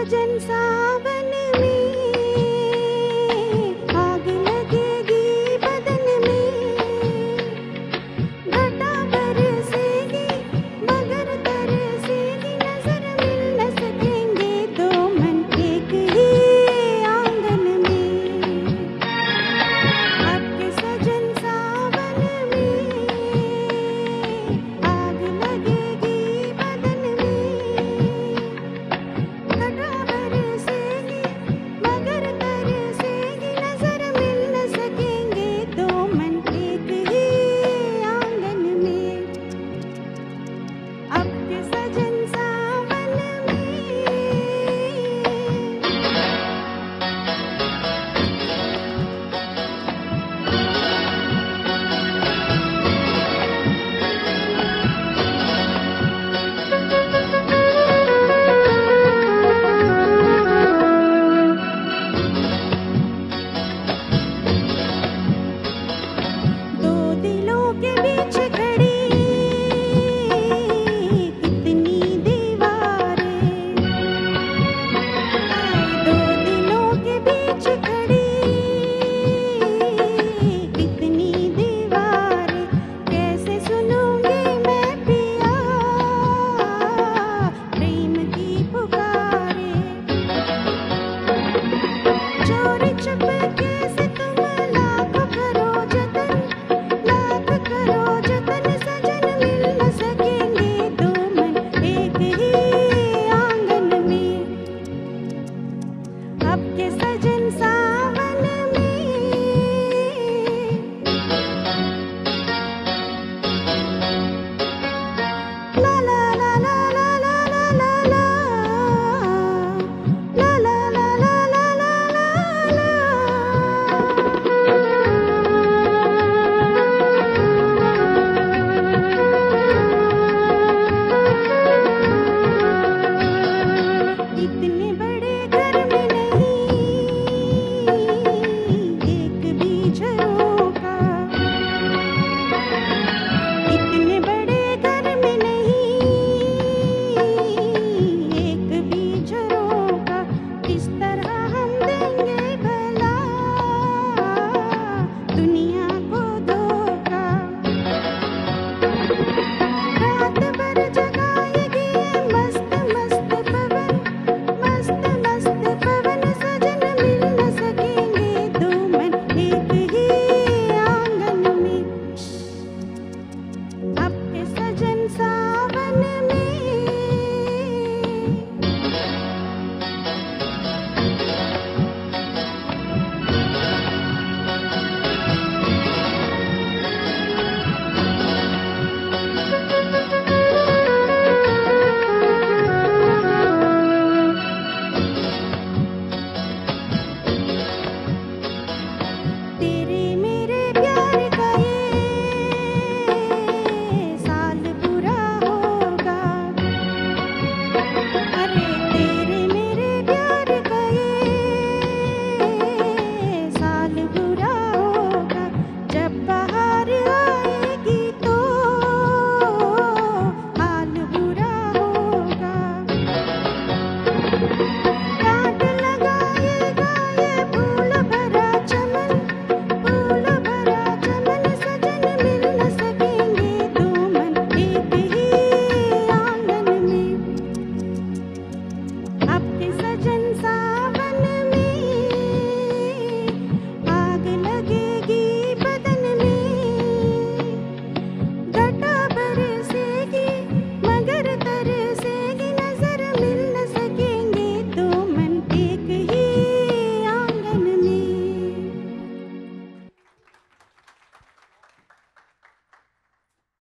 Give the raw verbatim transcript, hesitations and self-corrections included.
सजन सावन में आग लगेगी बदन में, घटा बरसेगी मगर तरसेगी नजर, मिल न सकेंगे दो मन एक ही आंगन में। आपके सजन सावन में आग लगेगी बदन में, घटा बरसेगी मगर तरसेगी नजर, मिल न सकेंगे दो मन एक ही आंगन में। आपके सजन सावन में। दो दिलों के बीच खड़ी कितनी दीवारें, दो दिलों के बीच खड़ी कितनी दीवारें, कैसे सुनूंगी मैं पिया प्रेम की पुकारे। चोरी चुपके से तुम लाख करो जतन, लाख करो जतन सजन, मिल न सकेंगे दो मन एक ही आंगन में। आपके सजन सावन